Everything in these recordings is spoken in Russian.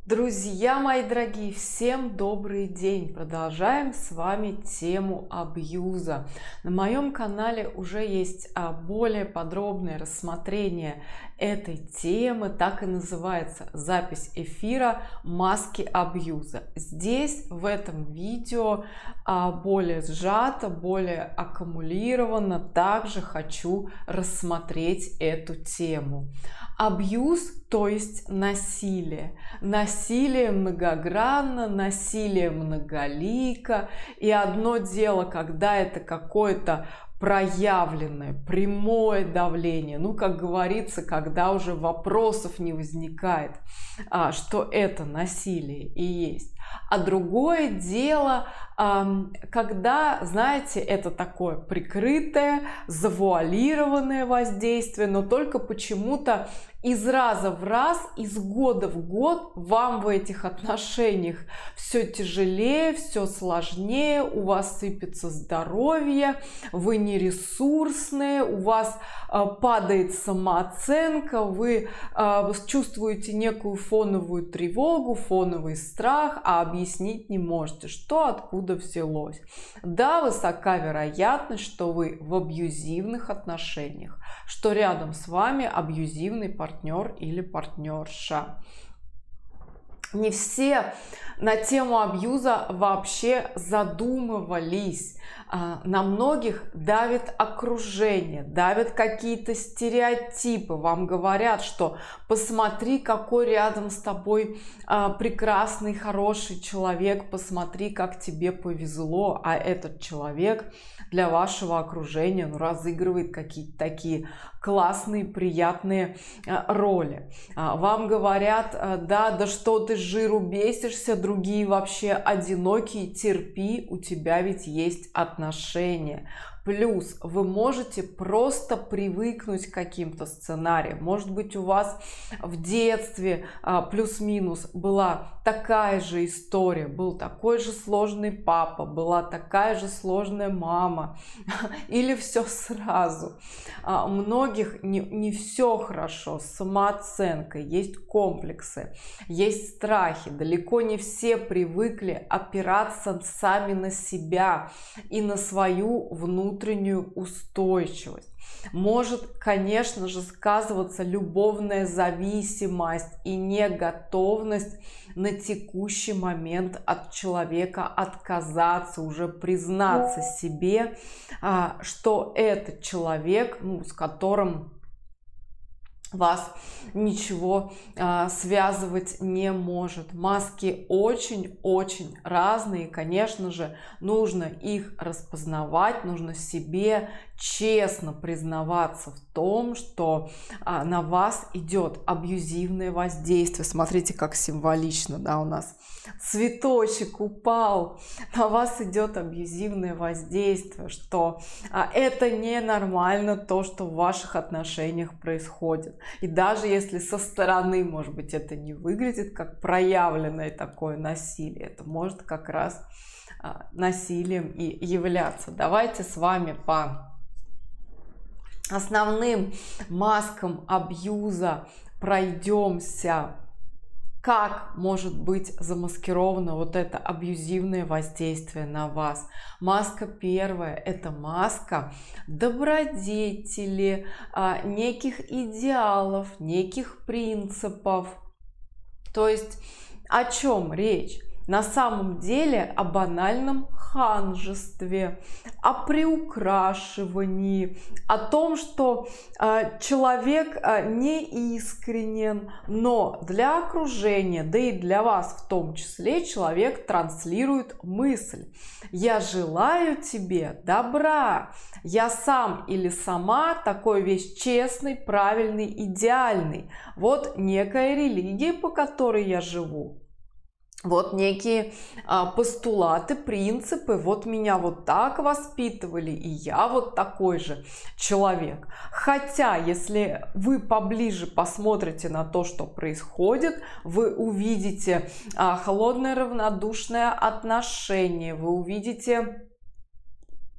Друзья мои дорогие, всем добрый день! Продолжаем с вами тему абьюза. На моем канале уже есть более подробное рассмотрение этой темы, так и называется запись эфира «Маски абьюза». Здесь в этом видео более сжато, более аккумулированно также хочу рассмотреть эту тему. Абьюз, то есть насилие. Насилие многогранно, насилие многолико. И одно дело, когда это какое-то проявленное, прямое давление, как говорится, когда уже вопросов не возникает, что это насилие и есть. А другое дело, когда, знаете, это такое прикрытое, завуалированное воздействие, но только почему-то из раза в раз, из года в год вам в этих отношениях все тяжелее, все сложнее, у вас сыпется здоровье, вы не ресурсные, у вас падает самооценка, вы чувствуете некую фоновую тревогу, фоновый страх, а объяснить не можете, что откуда взялось. Да, высока вероятность, что вы в абьюзивных отношениях, что рядом с вами абьюзивный партнер или партнерша. Не все на тему абьюза вообще задумывались. На многих давит окружение, давят какие-то стереотипы. Вам говорят, что посмотри, какой рядом с тобой прекрасный, хороший человек, посмотри, как тебе повезло, а этот человек для вашего окружения разыгрывает какие-то такие классные, приятные роли. Вам говорят, да что ты жиру бесишься, другие вообще одинокие, терпи, у тебя ведь есть отношения. Плюс вы можете просто привыкнуть к каким-то сценариям. Может быть, у вас в детстве плюс-минус была такая же история, был такой же сложный папа, была такая же сложная мама, или все сразу. У многих не все хорошо с самооценкой, есть комплексы, есть страхи. Далеко не все привыкли опираться сами на себя и на свою внутреннюю устойчивость. Может, конечно же, сказываться любовная зависимость и неготовность на текущий момент от человека отказаться, уже признаться себе, что этот человек, с которым вас ничего связывать не может. Маски очень-очень разные. Конечно же, нужно их распознавать, нужно себе честно признаваться в том, что на вас идет абьюзивное воздействие. Смотрите, как символично, да, у нас цветочек упал, на вас идет абьюзивное воздействие, что это ненормально, то, что в ваших отношениях происходит. И даже если со стороны, может быть, это не выглядит как проявленное такое насилие, это может как раз насилием и являться. Давайте с вами по основным маскам абьюза пройдемся. Как может быть замаскировано вот это абьюзивное воздействие на вас? Маска первая – это маска добродетели, неких идеалов, неких принципов. То есть о чем речь? На самом деле о банальном ханжестве, о приукрашивании, о том, что человек не искренен, но для окружения, да и для вас в том числе, человек транслирует мысль: я желаю тебе добра, я сам или сама такой весь честный, правильный, идеальный. Вот некая религия, по которой я живу. Вот некие постулаты, принципы, вот меня вот так воспитывали, и я вот такой же человек. Хотя, если вы поближе посмотрите на то, что происходит, вы увидите холодное, равнодушное отношение, вы увидите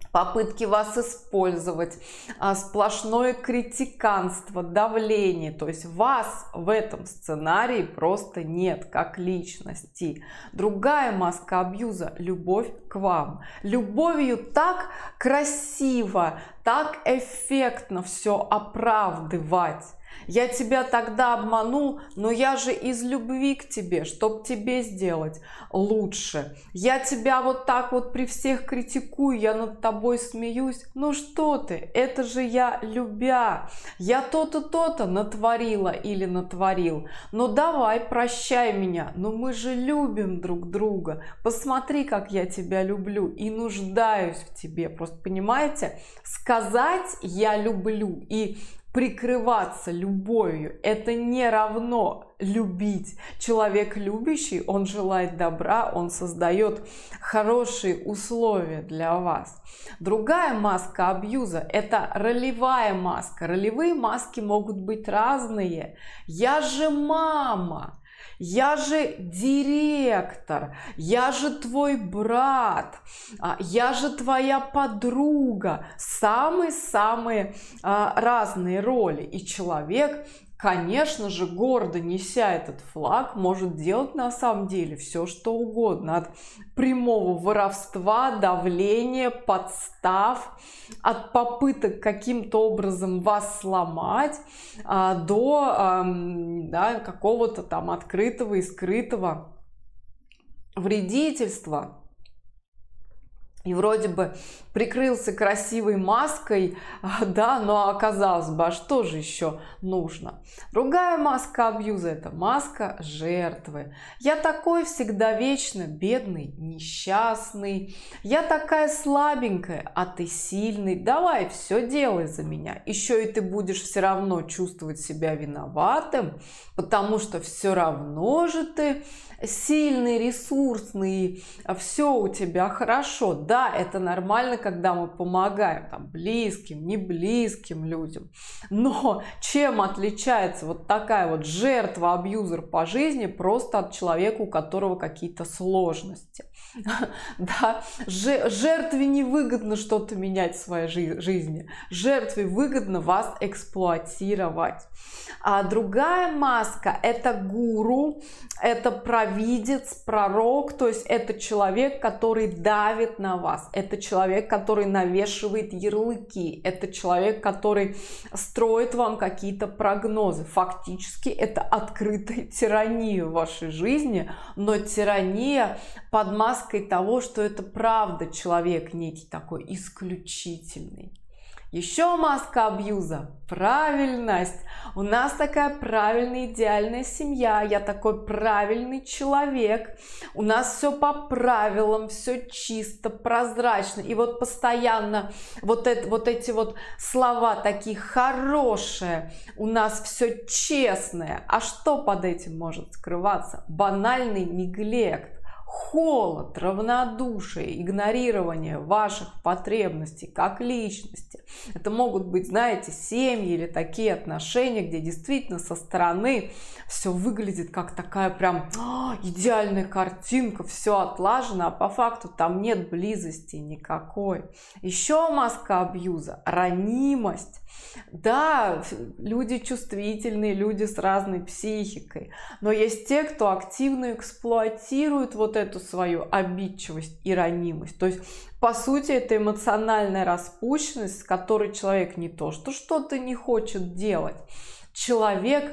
попытки вас использовать, сплошное критиканство, давление. То есть вас в этом сценарии просто нет как личности. Другая маска абьюза – любовь к вам. Любовью так красиво, так эффектно все оправдывать. Я тебя тогда обманул, но я же из любви к тебе, чтоб тебе сделать лучше. Я тебя вот так вот при всех критикую, я над тобой смеюсь. Ну что ты, это же я любя. Я то-то, то-то натворила или натворил. Ну давай, прощай меня. Но мы же любим друг друга. Посмотри, как я тебя люблю и нуждаюсь в тебе. Просто понимаете, сказать «я люблю» и прикрываться любовью — это не равно любить. Человек любящий, он желает добра, он создает хорошие условия для вас. Другая маска абьюза – это ролевая маска. Ролевые маски могут быть разные. Я же мама. Я же директор, я же твой брат, я же твоя подруга. Самые-самые разные роли. И человек, конечно же, гордо неся этот флаг, может делать на самом деле все, что угодно. От прямого воровства, давления, подстав, от попыток каким-то образом вас сломать, до какого-то там открытого и скрытого вредительства. И вроде бы прикрылся красивой маской, да, но оказалось бы, а что же еще нужно? Другая маска абьюза – это маска жертвы. Я такой всегда вечно бедный, несчастный. Я такая слабенькая, а ты сильный. Давай, все делай за меня. Еще и ты будешь все равно чувствовать себя виноватым, потому что все равно же ты сильный, ресурсный, все у тебя хорошо. Да, это нормально, когда мы помогаем там близким, не близким людям. Но чем отличается вот такая вот жертва, абьюзер по жизни просто от человека, у которого какие-то сложности? Да, жертве невыгодно что-то менять в своей жизни. Жертве выгодно вас эксплуатировать. А другая маска – это гуру, это провидец, пророк, то есть это человек, который давит на вас, это человек, который навешивает ярлыки, это человек, который строит вам какие-то прогнозы. Фактически это открытая тирания в вашей жизни, но тирания под маской того, что это правда человек некий такой исключительный. Еще маска абьюза – правильность. У нас такая правильная, идеальная семья. Я такой правильный человек. У нас все по правилам, все чисто, прозрачно. И вот постоянно вот эти вот слова такие хорошие. У нас все честное. А что под этим может скрываться? Банальный неглект. Холод, равнодушие, игнорирование ваших потребностей как личности. Это могут быть, знаете, семьи или такие отношения, где действительно со стороны все выглядит как такая прям идеальная картинка, все отлажено, а по факту там нет близости никакой. Еще маска абьюза – ранимость. Да, люди чувствительные, люди с разной психикой, но есть те, кто активно эксплуатирует вот эту свою обидчивость и ранимость. То есть, по сути, это эмоциональная распущенность, с которой человек не то, что что-то не хочет делать. Человек,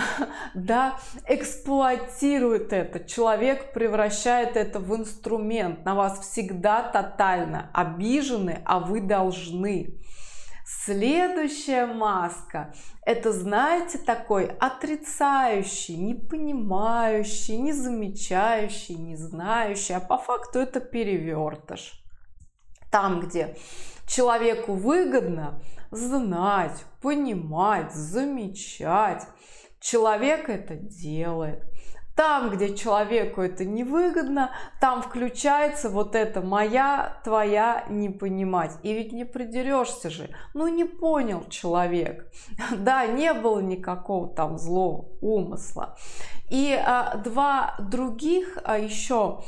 да, эксплуатирует это, человек превращает это в инструмент. На вас всегда тотально обижены, а вы должны. Следующая маска – это, знаете, такой отрицающий, не понимающий, не замечающий, не знающий, а по факту это перевертыш. Там, где человеку выгодно знать, понимать, замечать, человек это делает. Там, где человеку это невыгодно, там включается вот это «моя, твоя, не понимать». И ведь не придерешься же. Ну, не понял человек. Да, не было никакого там злого умысла. И два других еще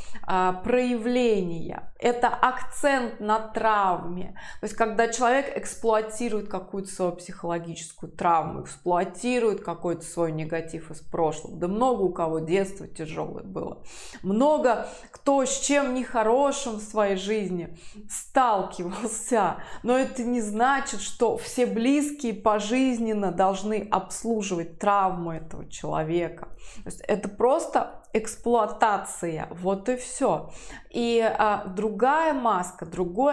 проявления — это акцент на травме. То есть когда человек эксплуатирует какую-то свою психологическую травму, эксплуатирует какой-то свой негатив из прошлого. Да много у кого детство тяжелое было, много кто с чем нехорошим в своей жизни сталкивался, но это не значит, что все близкие пожизненно должны обслуживать травму этого человека. То есть это просто эксплуатация, вот и все. И другая маска, другой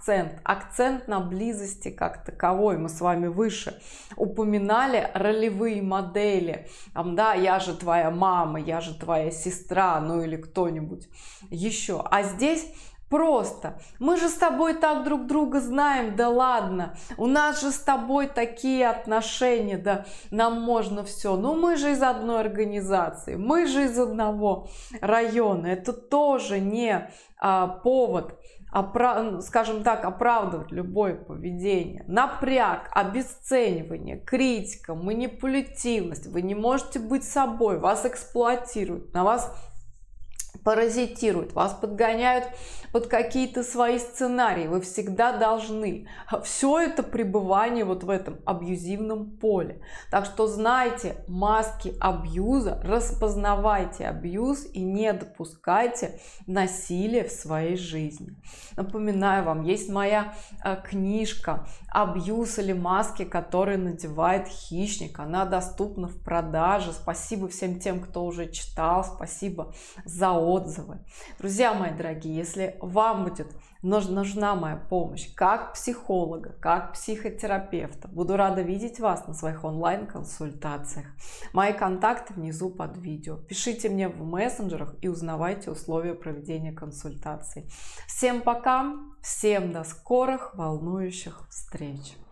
акцент на близости как таковой. Мы с вами выше упоминали ролевые модели. Там, да, я же твоя мама, я же твоя сестра, ну или кто-нибудь еще. А здесь просто мы же с тобой так друг друга знаем, да ладно, у нас же с тобой такие отношения, да нам можно все, ну мы же из одной организации, мы же из одного района. Это тоже не повод, скажем так, оправдывать любое поведение. Напряг, обесценивание, критика, манипулятивность, вы не можете быть собой, вас эксплуатируют, на вас паразитируют, вас подгоняют под какие-то свои сценарии. Вы всегда должны. Все это пребывание вот в этом абьюзивном поле. Так что знайте маски абьюза, распознавайте абьюз и не допускайте насилия в своей жизни. Напоминаю вам, есть моя книжка «Абьюз или маски, которые надевает хищник». Она доступна в продаже. Спасибо всем тем, кто уже читал. Спасибо за отзывы. Друзья мои дорогие, если вам будет нужна моя помощь как психолога, как психотерапевта, буду рада видеть вас на своих онлайн-консультациях. Мои контакты внизу под видео. Пишите мне в мессенджерах и узнавайте условия проведения консультаций. Всем пока, всем до скорых волнующих встреч!